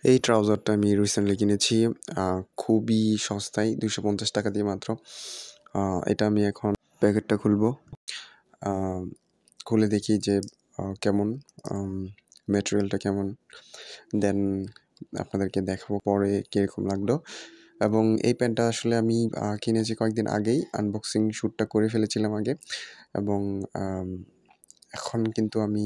এই ট্রাউজারটা আমি রিসেন্টলি কিনেছি খুবই সস্তায় ৳250 দিয়ে মাত্র। এটা আমি এখন প্যাকেটটা খুলবো। খুলে দেখি যে কেমন ম্যাটেরিয়ালটা কেমন। দেন আপনাদেরকে দেখাবো পরে কীরকম লাগলো। এবং এই প্যান্টটা আসলে আমি কিনেছি কয়েকদিন আগেই, আনবক্সিং শ্যুটটা করে ফেলেছিলাম আগে। এবং এখন কিন্তু আমি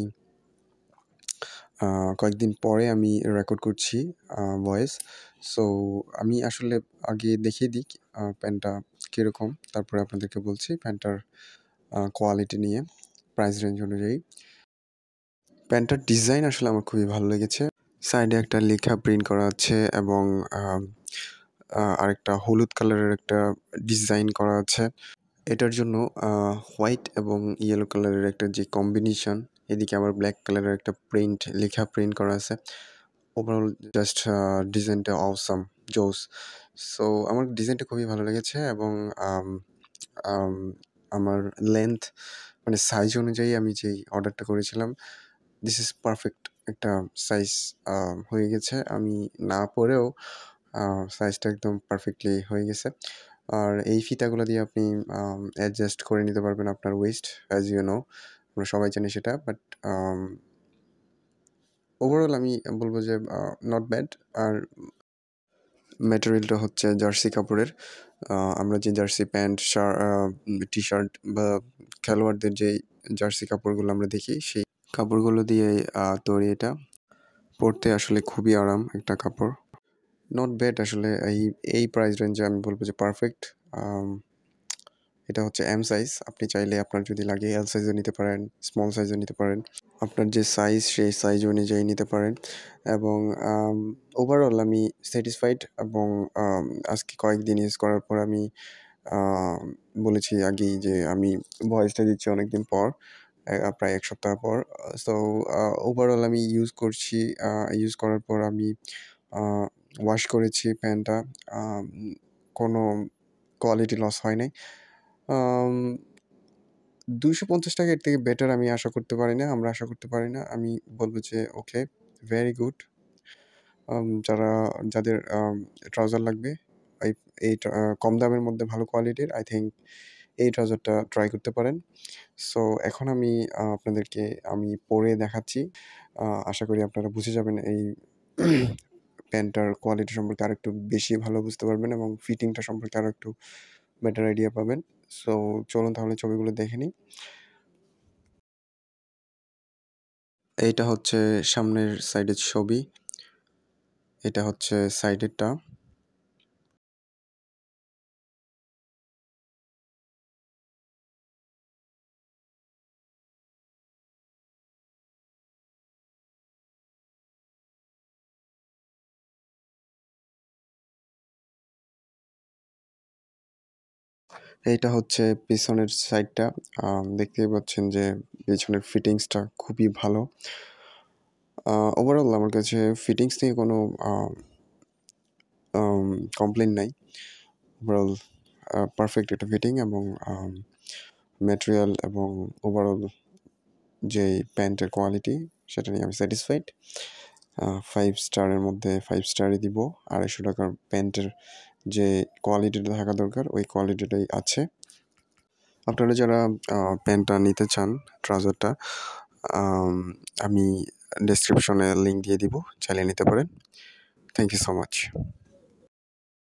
কয়েকদিন পরে আমি রেকর্ড করছি ভয়েস। সো আমি আসলে আগে দেখিয়ে দিই প্যান্টটা কীরকম, তারপরে আপনাদেরকে বলছি প্যান্টটার কোয়ালিটি নিয়ে, প্রাইস রেঞ্জ অনুযায়ী। প্যান্টটার ডিজাইন আসলে আমার খুবই ভালো লেগেছে। সাইডে একটা লেখা প্রিন্ট করা আছে এবং আরেকটা হলুদ কালারের একটা ডিজাইন করা আছে। এটার জন্য হোয়াইট এবং ইয়েলো কালারের একটা যে কম্বিনেশন, এদিকে আবার ব্ল্যাক কালারের একটা লেখা প্রিন্ট করা আছে। ওভারঅল জাস্ট ডিজাইনটা অসাম, জোস। সো আমার ডিজাইনটা খুবই ভালো লেগেছে এবং আমার লেন্থ মানে সাইজ অনুযায়ী আমি যেই অর্ডারটা করেছিলাম, দিস ইজ পারফেক্ট একটা সাইজ হয়ে গেছে। আমি না পরেও সাইজটা একদম পারফেক্টলি হয়ে গেছে। আর এই ফিতাগুলো দিয়ে আপনি অ্যাডজাস্ট করে নিতে পারবেন আপনার ওয়েস্ট, অ্যাজ ইউ নো, আমরা সবাই জানি সেটা। বাট ওভারঅল আমি বলবো যে নট ব্যাড। আর ম্যাটেরিয়ালটা হচ্ছে জার্সি কাপড়ের। আমরা যে জার্সি প্যান্ট, টি শার্ট বা খেলোয়াড়দের যে জার্সি কাপড়গুলো আমরা দেখি, সেই কাপড়গুলো দিয়ে তৈরি এটা। পরতে আসলে খুবই আরাম একটা কাপড়। নট ব্যাড আসলে। এই প্রাইস রেঞ্জে আমি বলবো যে পারফেক্ট। এটা হচ্ছে এম সাইজ। আপনি চাইলে আপনার যদি লাগে এল সাইজও নিতে পারেন, স্মল সাইজও নিতে পারেন। আপনার যে সাইজ, সেই সাইজ অনুযায়ী নিতে পারেন। এবং ওভারঅল আমি স্যাটিসফাইড। এবং আজকে কয়েকদিন ইউজ করার পর আমি বলেছি আগেই যে আমি ভয়েসটা দিচ্ছি অনেক দিন পর, প্রায় 1 সপ্তাহ পর। সো ওভারঅল আমি ইউজ করছি। ইউজ করার পর আমি ওয়াশ করেছি প্যান্টটা। কোনো কোয়ালিটি লস হয় নাই। ৳250 এর থেকে বেটার আমি আশা করতে পারি না, আমরা আশা করতে পারি না। আমি বলব যে ওকে, ভেরি গুড। যাদের ট্রাউজার লাগবে, এই কম দামের মধ্যে ভালো কোয়ালিটির, আই থিঙ্ক এই ট্রাউজারটা ট্রাই করতে পারেন। সো এখন আপনাদেরকে আমি পরে দেখাচ্ছি। আশা করি আপনারা বুঝে যাবেন এই প্যান্টটার কোয়ালিটি সম্পর্কে আরেকটু বেশি ভালো বুঝতে পারবেন এবং ফিটিংটা সম্পর্কে আরও একটু বেটার আইডিয়া পাবেন। সো চলুন তাহলে ছবিগুলো দেখে নিই। এইটা হচ্ছে সামনের সাইডের ছবি, এটা হচ্ছে সাইডেরটা। এইটা হচ্ছে পিছনের সাইডটা। দেখতেই পাচ্ছেন যে পেছনের ফিটিংসটা খুবই ভালো। ওভারঅল আমার কাছে ফিটিংস নিয়ে কোনো কমপ্লেন নাই। ওভারঅল পারফেক্ট একটা ফিটিং এবং ম্যাটেরিয়াল এবং ওভারঅল যেই প্যান্টের কোয়ালিটি, সেটা নিয়ে আমি স্যাটিসফাইড। 5 স্টারের মধ্যে 5 স্টারই দিব। ৳250 প্যান্টের যে কোয়ালিটিটা থাকা দরকার, ওই কোয়ালিটিটাই আছে। আপনারা যারা প্যান্টটা নিতে চান, ট্রাউজারটা, আমি ডেসক্রিপশনে লিঙ্ক দিয়ে দিব, চাইলে নিতে পারেন। Thank you so much.